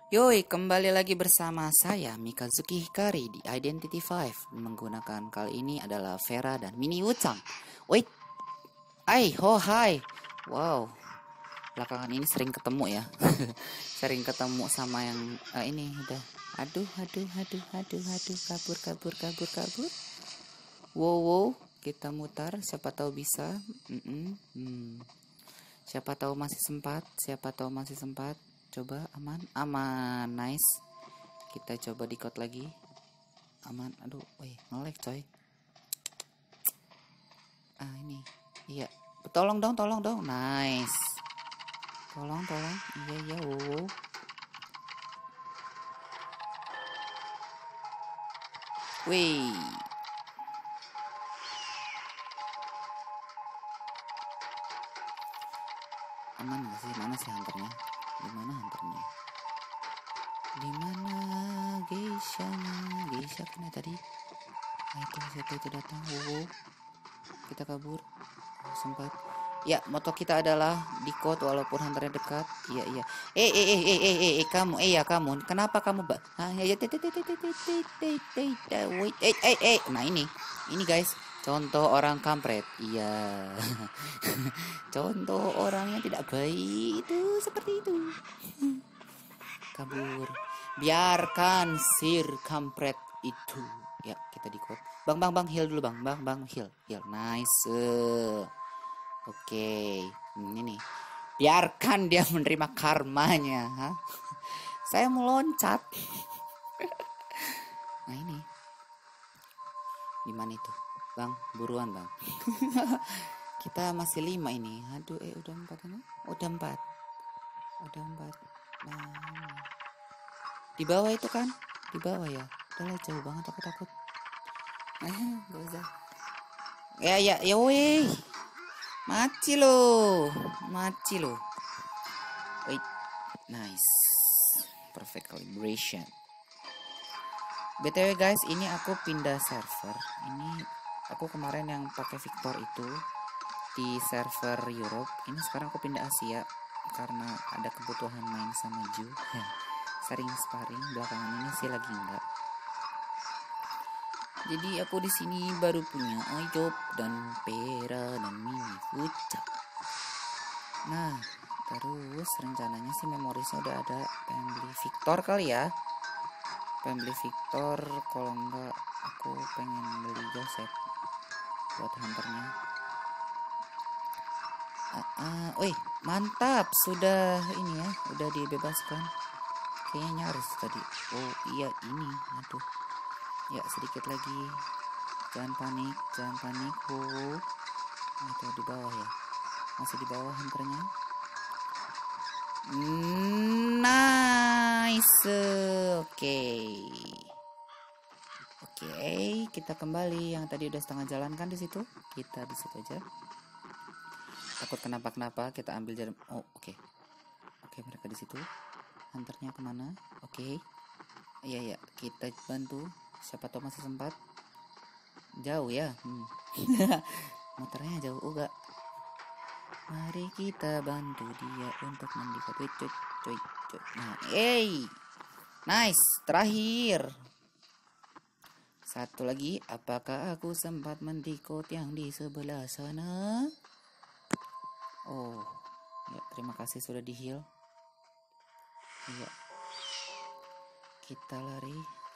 Yoi, kembali lagi bersama saya Mikazuki Hikari di Identity 5. Menggunakan kali ini adalah Vera dan Mini Wuchang. Wait, hai. Wow, belakangan ini sering ketemu ya. Sering ketemu sama yang ini udah. Aduh, kabur. Wow, kita mutar. Siapa tahu bisa. Siapa tahu masih sempat. Coba aman, nice. Kita coba di code lagi. Aman, aduh, nge-lag coy. Ini, iya. Tolong dong, nice. Tolong, iya, wow. Wih. Aman gak sih? Mana sih hunternya? Dimana hunternya? Dimana Geisha kena tadi. Itu datang. Wow. Kita kabur. Sempat. Ya, moto kita adalah di code walaupun hunternya dekat. Iya. Kamu. Kenapa kamu, wait. Nah, ini guys, contoh orang kampret. Iya. Contoh orang yang tidak baik itu seperti itu. Kabur. Biarkan sir kampret itu. Ya, kita di code. Bang, heal dulu, Bang, heal. Nice. Oke, ini nih. Biarkan dia menerima karmanya, ha? Saya mau loncat. Nah, ini. Di mana itu? Bang, buruan, Bang. Kita masih 5 ini. Aduh, udah 4 kan? Udah 4. Nah, di bawah itu kan? Di bawah ya. Udah jauh banget, aku takut. Gak usah. Ya, weh. Mati lo. Wait, nice, perfect calibration. BTW guys, ini aku pindah server. Ini aku kemarin yang pakai Victor itu di server Europe. Ini sekarang aku pindah Asia karena ada kebutuhan main sama Ju. Sering sparring, belakangan ini sih lagi enggak. Jadi aku di sini baru punya Ayob dan Vera dan Mini Wuchang. Nah, terus rencananya sih memorisnya udah ada. Pengen beli Victor kali ya. Kalau enggak aku pengen beli Joseph buat hunternya. Mantap, sudah ini ya, udah dibebaskan. Kayaknya nyaris tadi. Oh iya, ini, aduh. Ya, sedikit lagi. Jangan panik. Oh. Itu di bawah ya. Masih di bawah hunternya. Nice. Oke, kita kembali. Yang tadi udah setengah jalan kan di situ. Kita di situ aja. Takut kenapa? Kita ambil jarum. Oh, oke, mereka di situ. Hunternya kemana? Oke. Iya, kita bantu. Siapa tahu masih sempat. Jauh ya. Motornya jauh enggak. Mari kita bantu dia untuk mendekat. Cuy. Nah, nice. Terakhir. Satu lagi. Apakah aku sempat mendikot yang di sebelah sana? Oh, ya, terima kasih sudah di heal. Iya. Kita lari.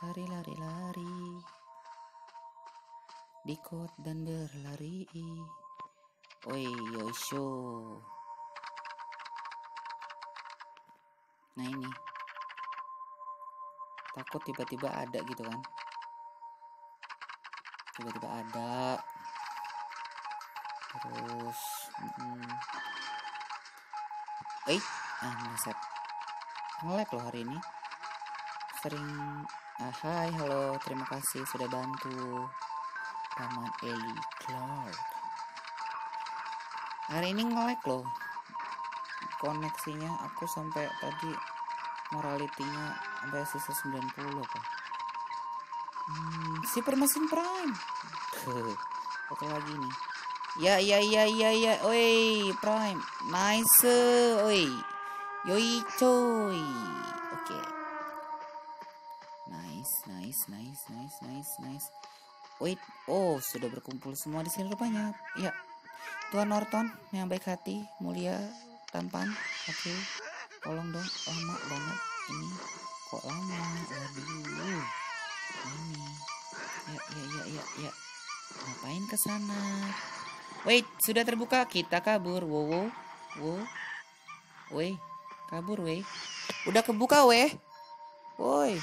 Dikot dan berlari. Yosho. Nah, ini takut tiba-tiba ada gitu kan. Tiba-tiba ada. Terus meleset. Nge-lag loh hari ini. Sering. Hai, halo, terima kasih sudah bantu Paman Eli Clark. Hari ini nge-lag loh koneksinya. Aku sampai tadi morality-nya sampai sisa 90 apa. Super Mesin Prime. Oke lagi nih. Ya. Oi, Prime. Nice. Oi. Yoi coy. Oke. Nice. Wait, oh sudah berkumpul semua di sini rupanya. Ya, Tuan Norton yang baik hati, mulia, tampan. Oke, tolong dong, lama banget ini. Kok lama? Waduh, ini. Ya. Ngapain ke sana? Wait, sudah terbuka, kita kabur. Wow. Woi, kabur weh. Udah kebuka weh. Woi.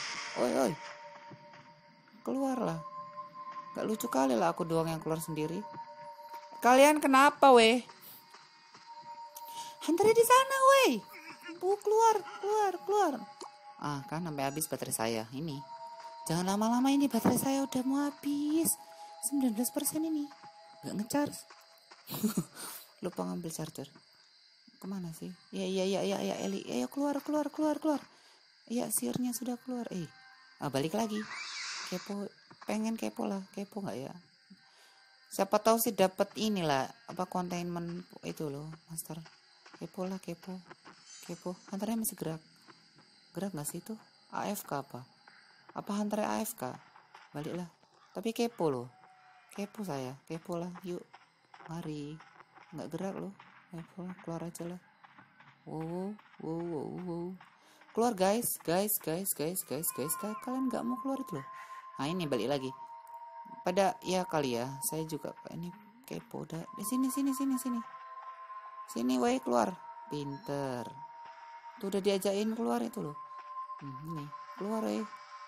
Keluarlah. Gak lucu kali lah aku doang yang keluar sendiri. Kalian kenapa weh? Hunternya di sana weh. Keluar. Ah, kan sampai habis baterai saya. Ini. Jangan lama-lama, ini baterai saya udah mau habis. 19% ini. Gak ngecharge. Lupa ngambil charger. Kemana sih? Ya Eli. Ayo keluar. Ya, sihirnya sudah keluar. Balik lagi. Kepo, pengen kepo lah. Kepo nggak ya? Siapa tahu sih dapat inilah apa containment itu loh, master. Kepo. Hunternya masih gerak nggak sih itu? AFK apa hunternya AFK? Baliklah. Tapi kepo loh. Kepo saya. Kepo lah. Yuk. Mari. Nggak gerak loh. Keluar aja lah. Wow. Keluar guys. Kalian nggak mau keluar itu loh. Nah ini balik lagi. Pada ya kali ya. Saya juga ini kepo udah. Di sini. Sini woi keluar. Pinter. Tuh udah diajakin keluar itu loh. Nih keluar woi.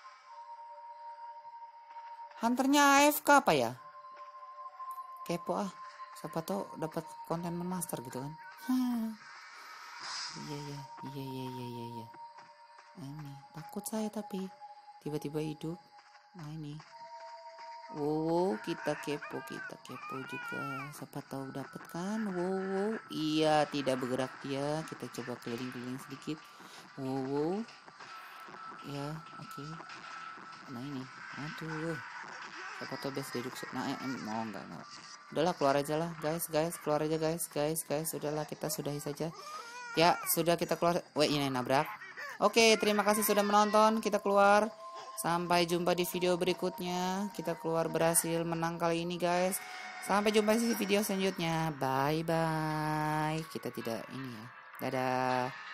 Hunternya AFK apa ya? Kepo ah. Siapa tahu dapat konten master gitu kan. Iya. Ini takut saya tapi tiba-tiba hidup. Nah ini. Wow, kita kepo juga. Siapa tahu dapat kan. Wow. Iya, tidak bergerak dia. Kita coba keliling-keliling sedikit. Wow. Ya, oke. Nah ini. Aduh. Siapa tahu best deduction. Nah, enggak. Udahlah keluar aja lah guys, keluar aja guys. Udahlah kita sudahi saja. Ya, sudah kita keluar. Wait, ini nabrak. Oke, terima kasih sudah menonton. Kita keluar. Sampai jumpa di video berikutnya. Kita keluar berhasil menang kali ini guys. Sampai jumpa di video selanjutnya. Bye. Kita tidak ini ya. Dadah.